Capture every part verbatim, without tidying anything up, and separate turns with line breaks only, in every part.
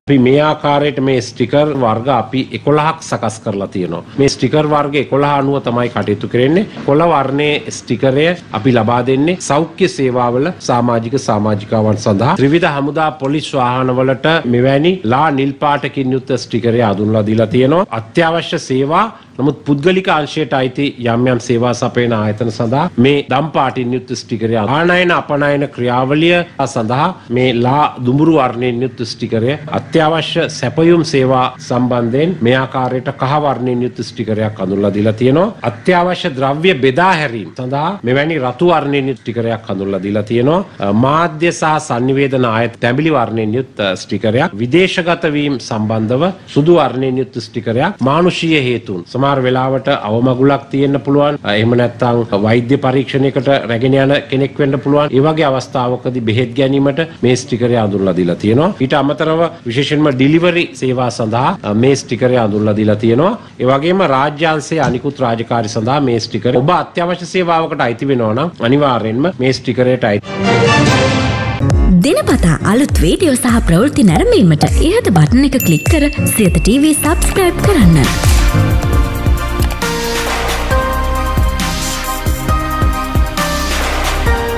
අපි මේ ආකාරයට මේ ස්ටිකර් වර්ග අපි එකොළහක් සකස් කරලා තියෙනවා. මේ ස්ටිකර් වර්ග එකොළහ අනුව තමයි කටයුතු කරන්නේ. කොළ වර්ණයේ ස්ටිකරය අපි ලබා දෙන්නේ සෞඛ්‍ය සේවාවල සමාජික සමාජිකාවන් සඳහා. ත්‍රිවිධ හමුදා පොලිස් වාහනවලට මෙවැනි ලා නිල් පාටකින් යුක්ත ස්ටිකරය අඳුන්ලා දීලා තියෙනවා. අත්‍යවශ්‍ය සේවා නමුත් පුද්ගලික අංශයට අයිති යම් යම් සේවා සපයන ආයතන සඳහා මේ දම් පාටින් යුක්ත ස්ටිකරය ආනයන අපනයන ක්‍රියාවලිය සඳහා මේ ලා දුඹුරු වර්ණයෙන් යුක්ත ස්ටිකරය අත්‍යවශ්‍ය සැපයුම් සේවා සම්බන්ධයෙන් මේ ආකාරයට කහ වර්ණයෙන් යුක්ත ස්ටිකරයක් අඳුන්ලා දීලා තියෙනවා. අත්‍යවශ්‍ය ද්‍රව්‍ය බෙදා හැරීම සඳහා මෙවැනි රතු වර්ණයෙන් යුක්ත ස්ටිකරයක් අඳුන්ලා දීලා තියෙනවා. මාධ්‍ය සහ sannivedana ආයත තැඹිලි වර්ණයෙන් යුක්ත ස්ටිකරයක්. විදේශගත වීම සම්බන්ධව සුදු වර්ණයෙන් යුක්ත ස්ටිකරයක්. මානුෂීය හේතුන් සමහර වෙලාවට අවමගුලක් තියෙන්න පුළුවන්. එහෙම නැත්නම් වෛද්‍ය පරීක්ෂණයකට රැගෙන යන කෙනෙක් වෙන්න පුළුවන්. ඒ වගේ අවස්ථාවකදී බෙහෙත් ගැනීමට මේ ස්ටිකරය අඳුන්ලා දීලා තියෙනවා. ඊට අමතරව විශේෂයෙන්ම ඩිලිවරි සේවා සඳහා මේ ස්ටිකරය අඳුන්ලා දීලා තියෙනවා. ඒ වගේම රාජ්‍යාංශයේ අනිකුත් රාජකාරී සඳහා මේ ස්ටිකරය ඔබ අත්‍යවශ්‍ය සේවාවකට අයිති වෙනවා නම් අනිවාර්යෙන්ම මේ ස්ටිකරයට අයිති.
දිනපතා අලුත් වීඩියෝ සහ ප්‍රවෘත්ති නැරඹීමට ඉහත බටන් එක ක්ලික් කර සියත ටීවී සබ්ස්ක්‍රයිබ් කරන්න.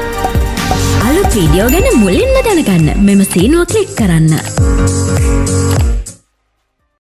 අලුත් වීඩියෝ ගැන මුලින්ම දැනගන්න මෙම සීනුව ක්ලික් කරන්න.